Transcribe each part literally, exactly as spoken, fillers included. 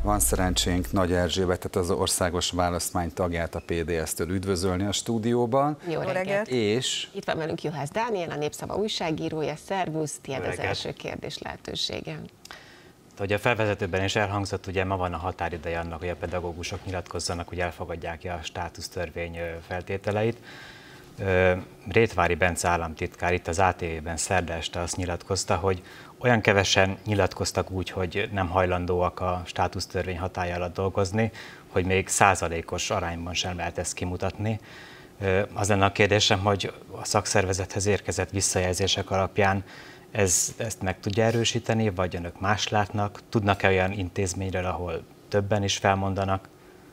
Van szerencsénk Nagy Erzsébetet, az országos választmány tagját a pé dé es-től üdvözölni a stúdióban. Jó reggelt! És itt van velünk Juhász Dániel, a Népszava újságírója. Szervusz, tiéd az első kérdés lehetőségem. Ugye a felvezetőben is elhangzott, ugye ma van a határideje annak, hogy a pedagógusok nyilatkozzanak, hogy elfogadják a státusztörvény feltételeit. Rétvári Bence államtitkár itt az á té vében szerda este azt nyilatkozta, hogy olyan kevesen nyilatkoztak úgy, hogy nem hajlandóak a státusztörvény hatálya alatt dolgozni, hogy még százalékos arányban sem lehet ezt kimutatni. Az lenne a kérdésem, hogy a szakszervezethez érkezett visszajelzések alapján ez, ezt meg tudja erősíteni, vagy önök más látnak? Tudnak-e olyan intézményről, ahol többen is felmondanak,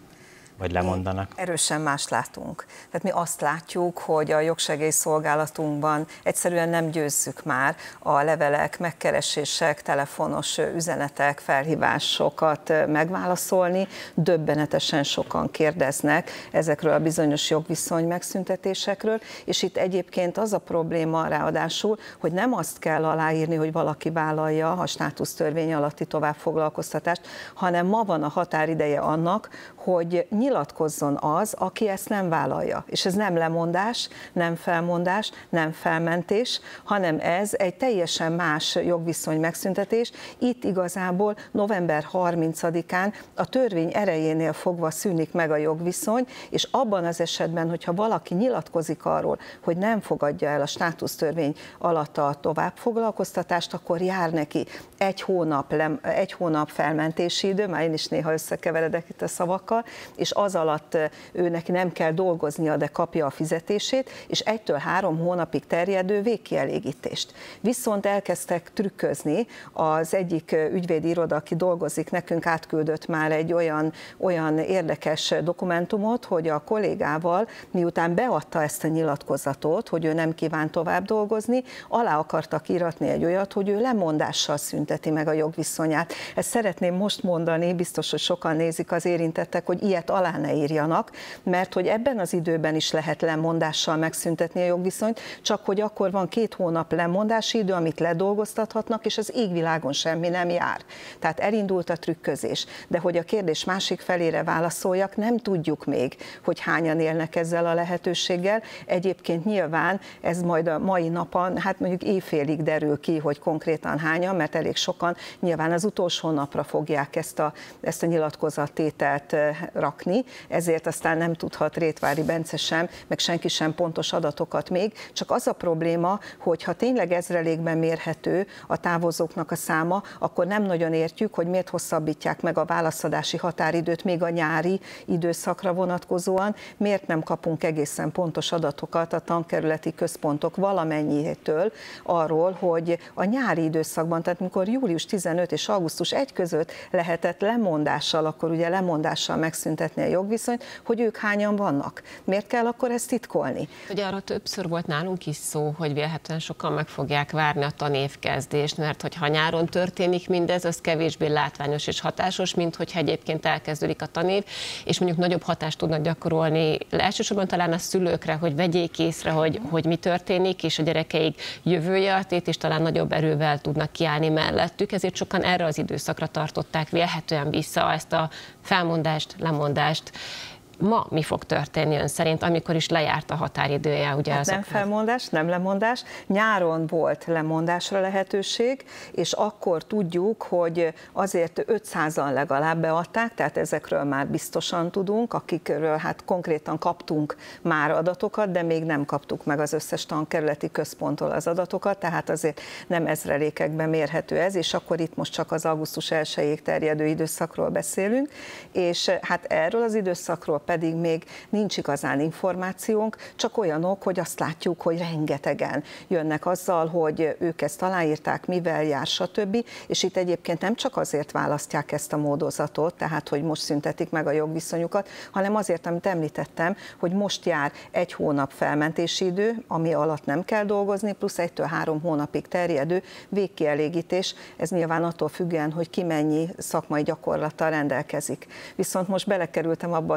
vagy lemondanak? Mi erősen más látunk. Tehát mi azt látjuk, hogy a jogsegélyszolgálatunkban egyszerűen nem győzzük már a levelek, megkeresések, telefonos üzenetek, felhívásokat megválaszolni. Döbbenetesen sokan kérdeznek ezekről a bizonyos jogviszony megszüntetésekről, és itt egyébként az a probléma ráadásul, hogy nem azt kell aláírni, hogy valaki vállalja a státusztörvény alatti továbbfoglalkoztatást, hanem ma van a határideje annak, hogy nyilatkozzon az, aki ezt nem vállalja. És ez nem lemondás, nem felmondás, nem felmentés, hanem ez egy teljesen más jogviszony megszüntetés. Itt igazából november harmincadikán a törvény erejénél fogva szűnik meg a jogviszony, és abban az esetben, hogyha valaki nyilatkozik arról, hogy nem fogadja el a státusztörvény alatt a továbbfoglalkoztatást, akkor jár neki egy hónap, egy hónap felmentési idő, már én is néha összekeveredek itt a szavakkal, és az alatt ő neki nem kell dolgoznia, de kapja a fizetését, és egytől három hónapig terjedő végkielégítést. Viszont elkezdtek trükközni, az egyik ügyvédi iroda, aki dolgozik, nekünk átküldött már egy olyan, olyan érdekes dokumentumot, hogy a kollégával, miután beadta ezt a nyilatkozatot, hogy ő nem kíván tovább dolgozni, alá akartak íratni egy olyat, hogy ő lemondással szünteti meg a jogviszonyát. Ezt szeretném most mondani, biztos, hogy sokan nézik az érintettek, hogy ilyet alá ne írjanak, mert hogy ebben az időben is lehet lemondással megszüntetni a jogviszonyt, csak hogy akkor van két hónap lemondási idő, amit ledolgoztathatnak, és az égvilágon semmi nem jár. Tehát elindult a trükközés. De hogy a kérdés másik felére válaszoljak, nem tudjuk még, hogy hányan élnek ezzel a lehetőséggel. Egyébként nyilván ez majd a mai napon, hát mondjuk éjfélig derül ki, hogy konkrétan hányan, mert elég sokan nyilván az utolsó napra fogják ezt a, ezt a nyilatkozattételt rakni, ezért aztán nem tudhat Rétvári Bence sem, meg senki sem pontos adatokat még, csak az a probléma, hogy ha tényleg ezrelékben mérhető a távozóknak a száma, akkor nem nagyon értjük, hogy miért hosszabbítják meg a válaszadási határidőt még a nyári időszakra vonatkozóan, miért nem kapunk egészen pontos adatokat a tankerületi központok valamennyiétől arról, hogy a nyári időszakban, tehát mikor július tizenötödike és augusztus elsejé között lehetett lemondással, akkor ugye lemondással megszüntetni a jogviszonyt, hogy ők hányan vannak. Miért kell akkor ezt titkolni? Ugye arra többször volt nálunk is szó, hogy vélhetően sokan meg fogják várni a tanévkezdést, mert hogyha nyáron történik mindez, az kevésbé látványos és hatásos, mint hogyha egyébként elkezdődik a tanév, és mondjuk nagyobb hatást tudnak gyakorolni elsősorban talán a szülőkre, hogy vegyék észre, hogy, hogy mi történik, és a gyerekeik jövőjét is talán nagyobb erővel tudnak kiállni mellettük, ezért sokan erre az időszakra tartották vélhetően vissza ezt a felmondást, lemondást. Ma mi fog történni ön szerint, amikor is lejárt a határidője? Ugye hát nem felmondás, nem lemondás. Nyáron volt lemondásra lehetőség, és akkor tudjuk, hogy azért ötszázan legalább beadták, tehát ezekről már biztosan tudunk, akikről hát konkrétan kaptunk már adatokat, de még nem kaptuk meg az összes tankerületi központtól az adatokat, tehát azért nem ezrelékekben mérhető ez, és akkor itt most csak az augusztus elsejéig terjedő időszakról beszélünk, és hát erről az időszakról pedig még nincs igazán információnk, csak olyanok, hogy azt látjuk, hogy rengetegen jönnek azzal, hogy ők ezt aláírták, mivel jár, stb. És itt egyébként nem csak azért választják ezt a módozatot, tehát hogy most szüntetik meg a jogviszonyukat, hanem azért, amit említettem, hogy most jár egy hónap felmentési idő, ami alatt nem kell dolgozni, plusz egytől három hónapig terjedő végkielégítés. Ez nyilván attól függően, hogy ki mennyi szakmai gyakorlattal rendelkezik. Viszont most belekerültem abba a hibába,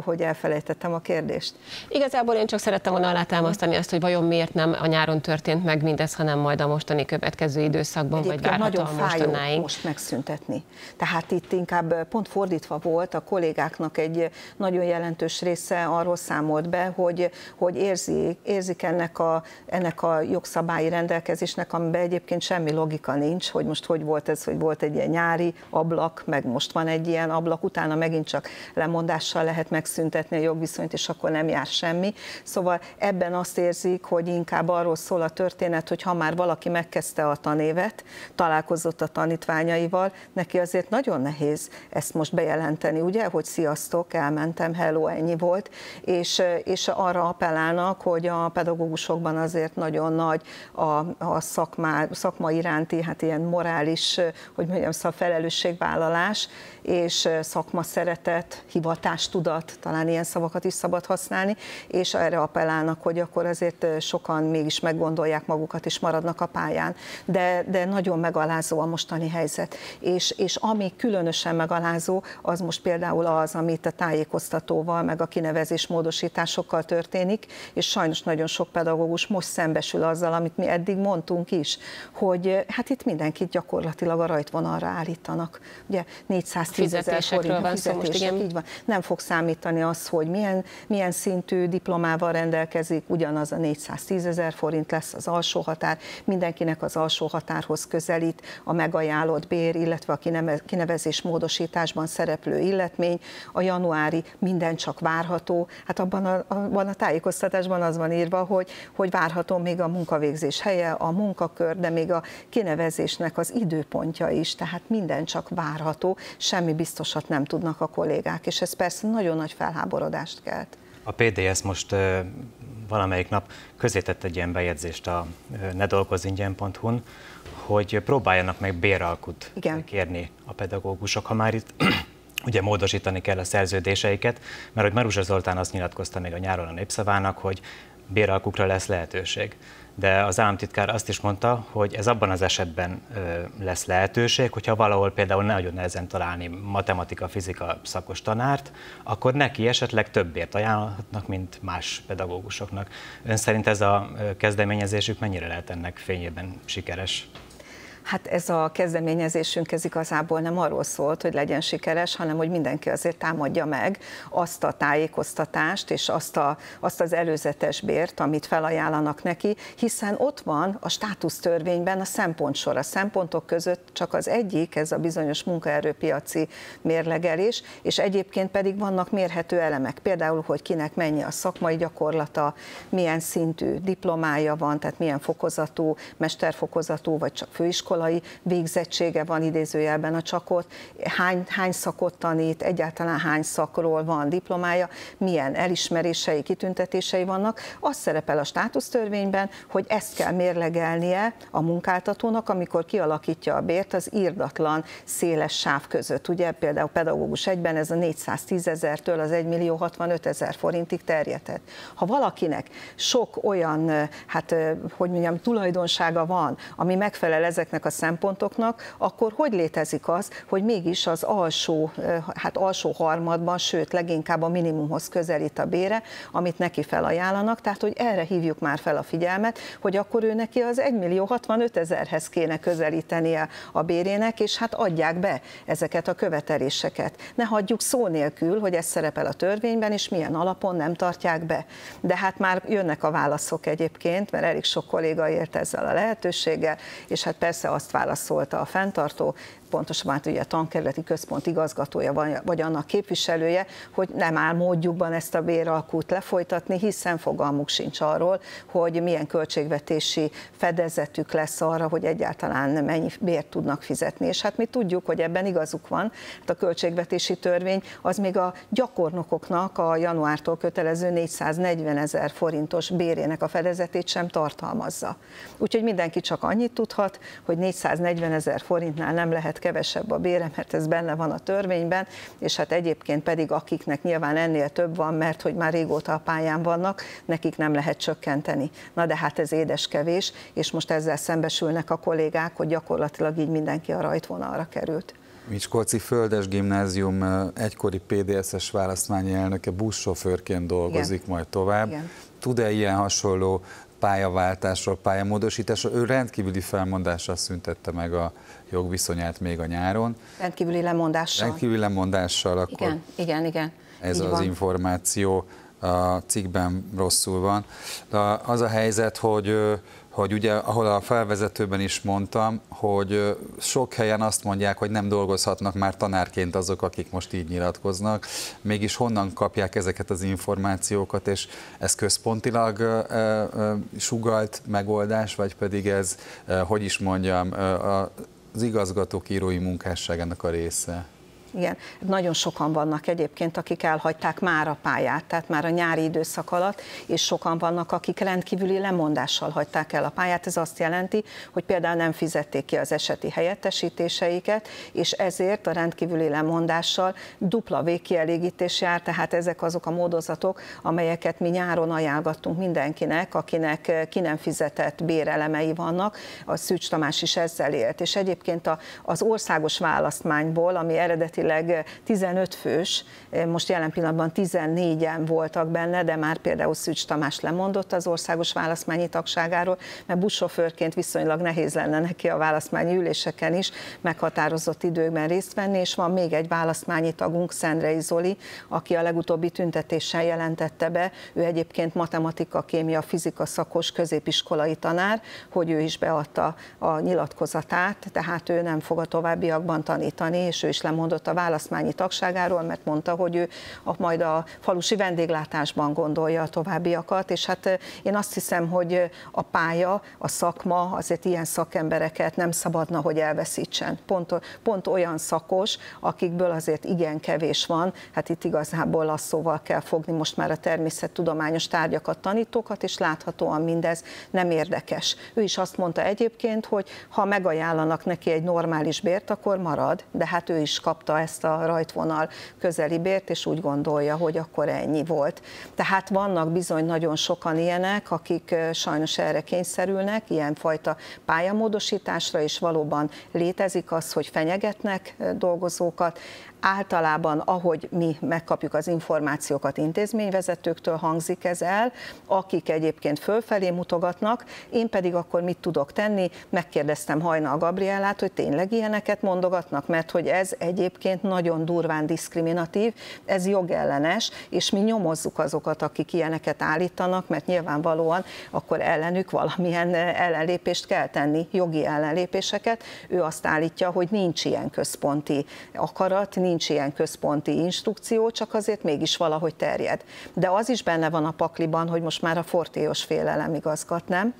attól, hogy elfelejtettem a kérdést. Igazából én csak szerettem volna alátámasztani azt, hogy vajon miért nem a nyáron történt meg mindez, hanem majd a mostani következő időszakban, Egyébként vagy várható nagyon a fájó mostanáig. most megszüntetni. Tehát itt inkább pont fordítva volt, a kollégáknak egy nagyon jelentős része arról számolt be, hogy, hogy érzik, érzik ennek, a, ennek a jogszabályi rendelkezésnek, amiben egyébként semmi logika nincs, hogy most hogy volt ez, hogy volt egy ilyen nyári ablak, meg most van egy ilyen ablak, utána megint csak lemondással lehet megszüntetni a jogviszonyt, és akkor nem jár semmi. Szóval ebben azt érzik, hogy inkább arról szól a történet, hogy ha már valaki megkezdte a tanévet, találkozott a tanítványaival, neki azért nagyon nehéz ezt most bejelenteni, ugye, hogy sziasztok, elmentem, hello, ennyi volt, és, és arra appellálnak, hogy a pedagógusokban azért nagyon nagy a, a szakmá, szakma iránti, hát ilyen morális, hogy mondjam, szóval felelősségvállalás, és szakma szeretet, hivatástudat, talán ilyen szavakat is szabad használni, és erre appellálnak, hogy akkor azért sokan mégis meggondolják magukat, és maradnak a pályán. De, de nagyon megalázó a mostani helyzet. És, és ami különösen megalázó, az most például az, amit a tájékoztatóval, meg a kinevezés módosításokkal történik, és sajnos nagyon sok pedagógus most szembesül azzal, amit mi eddig mondtunk is, hogy hát itt mindenkit gyakorlatilag a rajtvonalra állítanak. Ugye négyszáztízezer forint a fizetések, így van. Nem fog számítani az, hogy milyen, milyen szintű diplomával rendelkezik, ugyanaz a négyszáztízezer forint lesz az alsó határ, mindenkinek az alsó határhoz közelít a megajánlott bér, illetve a kinevezés módosításban szereplő illetmény, a januári minden csak várható, hát abban a, abban a tájékoztatásban az van írva, hogy, hogy várható még a munkavégzés helye, a munkakör, de még a kinevezésnek az időpontja is, tehát minden csak várható, semmi biztosat nem tudnak a kollégák, és ez persze nagyon nagy felháborodást kelt. A pé dé es most uh, valamelyik nap közzétett egy ilyen bejegyzést a uh, ne dolgozz ingyen pont hu-n, hogy próbáljanak meg béralkut Igen. kérni a pedagógusok, ha már itt ugye módosítani kell a szerződéseiket, mert hogy Maruzsa Zoltán azt nyilatkozta még a nyáron a Népszavának, hogy béralkukra lesz lehetőség. De az államtitkár azt is mondta, hogy ez abban az esetben ö, lesz lehetőség, hogyha valahol például nagyon nehezen találni matematika, fizika szakos tanárt, akkor neki esetleg több bért ajánlhatnak, mint más pedagógusoknak. Ön szerint ez a kezdeményezésük mennyire lehet ennek fényében sikeres? Hát ez a kezdeményezésünk ez igazából nem arról szólt, hogy legyen sikeres, hanem hogy mindenki azért támadja meg azt a tájékoztatást és azt, a, azt az előzetes bért, amit felajánlanak neki, hiszen ott van a státusztörvényben a szempontsor. A szempontok között csak az egyik, ez a bizonyos munkaerőpiaci mérlegelés, és egyébként pedig vannak mérhető elemek, például, hogy kinek mennyi a szakmai gyakorlata, milyen szintű diplomája van, tehát milyen fokozatú, mesterfokozatú, vagy csak főiskolai végzettsége van idézőjelben a csakot, hány, hány szakot tanít, egyáltalán hány szakról van diplomája, milyen elismerései, kitüntetései vannak. Az szerepel a státusztörvényben, hogy ezt kell mérlegelnie a munkáltatónak, amikor kialakítja a bért az irdatlan széles sáv között. Ugye például pedagógus egyben ez a négyszáztízezertől az egymillió hatvanötezer forintig terjedhet. Ha valakinek sok olyan, hát hogy mondjam, tulajdonsága van, ami megfelel ezeknek a szempontoknak, akkor hogy létezik az, hogy mégis az alsó, hát alsó harmadban, sőt leginkább a minimumhoz közelít a bére, amit neki felajánlanak, tehát hogy erre hívjuk már fel a figyelmet, hogy akkor ő neki az egymillió hatvanötezerhez kéne közelítenie a bérének, és hát adják be ezeket a követeléseket. Ne hagyjuk szó nélkül, hogy ez szerepel a törvényben, és milyen alapon nem tartják be. De hát már jönnek a válaszok egyébként, mert elég sok kolléga élt ezzel a lehetőséggel, és hát persze azt válaszolta a fenntartó, pontosabban hát ugye a tankerületi központ igazgatója vagy annak képviselője, hogy nem áll módjukban ezt a béralkút lefolytatni, hiszen fogalmuk sincs arról, hogy milyen költségvetési fedezetük lesz arra, hogy egyáltalán mennyi bért tudnak fizetni. És hát mi tudjuk, hogy ebben igazuk van, hát a költségvetési törvény az még a gyakornokoknak a januártól kötelező négyszáznegyvenezer forintos bérének a fedezetét sem tartalmazza. Úgyhogy mindenki csak annyit tudhat, hogy négyszáznegyvenezer forintnál nem lehet kevesebb a bére, mert ez benne van a törvényben, és hát egyébként pedig akiknek nyilván ennél több van, mert hogy már régóta a pályán vannak, nekik nem lehet csökkenteni. Na de hát ez édeskevés, és most ezzel szembesülnek a kollégák, hogy gyakorlatilag így mindenki a rajtvonalra került. Miskolci Földes Gimnázium egykori pé dé es-es választmányi elnöke buszsofőrként dolgozik Igen. majd tovább. Igen. Tud-e ilyen hasonló pályaváltásról, pályamódosításról? Ő rendkívüli felmondással szüntette meg a jogviszonyát még a nyáron. Rendkívüli lemondással. Rendkívüli lemondással, akkor igen, igen, igen. ez Így az van. információ a cikkben rosszul van. De az a helyzet, hogy, hogy ugye, ahol a felvezetőben is mondtam, hogy sok helyen azt mondják, hogy nem dolgozhatnak már tanárként azok, akik most így nyilatkoznak. Mégis honnan kapják ezeket az információkat, és ez központilag e, e, sugalt megoldás, vagy pedig ez, e, hogy is mondjam, e, az igazgatók írói munkásságának a része? Igen, nagyon sokan vannak egyébként, akik elhagyták már a pályát, tehát már a nyári időszak alatt, és sokan vannak, akik rendkívüli lemondással hagyták el a pályát. Ez azt jelenti, hogy például nem fizették ki az eseti helyettesítéseiket, és ezért a rendkívüli lemondással dupla végkielégítés jár, tehát ezek azok a módozatok, amelyeket mi nyáron ajánlottunk mindenkinek, akinek ki nem fizetett bérelemei vannak. A Szűcs Tamás is ezzel élt, és egyébként az országos választmányból, ami eredeti tizenöt fős, most jelen pillanatban tizennégyen voltak benne, de már például Szűcs Tamás lemondott az országos választmányi tagságáról, mert buszsofőrként viszonylag nehéz lenne neki a választmányi üléseken is meghatározott időkben részt venni, és van még egy választmányi tagunk, Szendrei Zoli, aki a legutóbbi tüntetéssel jelentette be, ő egyébként matematika, kémia, fizika szakos középiskolai tanár, hogy ő is beadta a nyilatkozatát, tehát ő nem fog a továbbiakban tanítani, és ő is lemondott a választmányi tagságáról, mert mondta, hogy ő majd a falusi vendéglátásban gondolja a továbbiakat, és hát én azt hiszem, hogy a pálya, a szakma azért ilyen szakembereket nem szabadna, hogy elveszítsen. Pont, pont olyan szakos, akikből azért igen kevés van, hát itt igazából lasszóval kell fogni most már a természettudományos tárgyakat, tanítókat, és láthatóan mindez nem érdekes. Ő is azt mondta egyébként, hogy ha megajánlanak neki egy normális bért, akkor marad, de hát ő is kapta ezt a rajtvonal közeli bért, és úgy gondolja, hogy akkor ennyi volt. Tehát vannak bizony nagyon sokan ilyenek, akik sajnos erre kényszerülnek, ilyenfajta pályamódosításra, és valóban létezik az, hogy fenyegetnek dolgozókat. Általában, ahogy mi megkapjuk az információkat intézményvezetőktől, hangzik ez el, akik egyébként fölfelé mutogatnak, én pedig akkor mit tudok tenni? Megkérdeztem Hajnal Gabriellát, hogy tényleg ilyeneket mondogatnak, mert hogy ez egyébként nagyon durván diszkriminatív, ez jogellenes, és mi nyomozzuk azokat, akik ilyeneket állítanak, mert nyilvánvalóan akkor ellenük valamilyen ellenlépést kell tenni, jogi ellenlépéseket. Ő azt állítja, hogy nincs ilyen központi akarat, nincs ilyen központi instrukció, csak azért mégis valahogy terjed. De az is benne van a pakliban, hogy most már a fortélyos félelem igazgat, nem?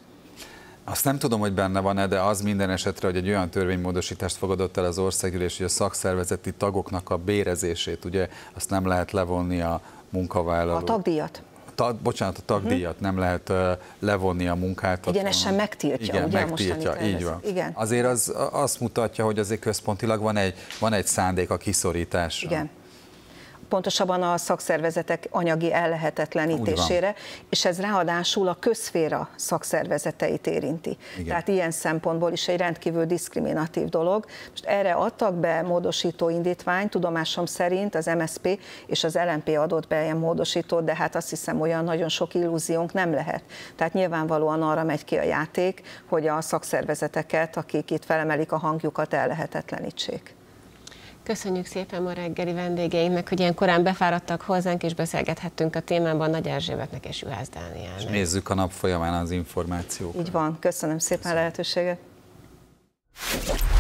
Azt nem tudom, hogy benne van-e, de az minden esetre, hogy egy olyan törvénymódosítást fogadott el az országgyűlés, hogy a szakszervezeti tagoknak a bérezését, ugye azt nem lehet levonni a munkavállaló. A tagdíjat. Ta, bocsánat, a tagdíjat uh-huh. nem lehet uh, levonni a munkáltatónak. Egyenesen megtiltja, igen, ugye? megtiltja, így van. Igen. Azért az azt mutatja, hogy azért központilag van egy, van egy szándék a kiszorításra. Igen. Pontosabban a szakszervezetek anyagi ellehetetlenítésére, és ez ráadásul a közszféra szakszervezeteit érinti. Igen. Tehát ilyen szempontból is egy rendkívül diszkriminatív dolog. Most erre adtak be módosító indítványt, tudomásom szerint az em es zé pé és az el en pé adott be ilyen módosítót, de hát azt hiszem, olyan nagyon sok illúziónk nem lehet. Tehát nyilvánvalóan arra megy ki a játék, hogy a szakszervezeteket, akik itt felemelik a hangjukat, ellehetetlenítsék. Köszönjük szépen ma reggeli vendégeinknek, hogy ilyen korán befáradtak hozzánk, és beszélgethettünk a témában Nagy Erzsébetnek és Juhász Dánielnek. És nézzük a nap folyamán az információkat. Így van, köszönöm szépen a lehetőséget.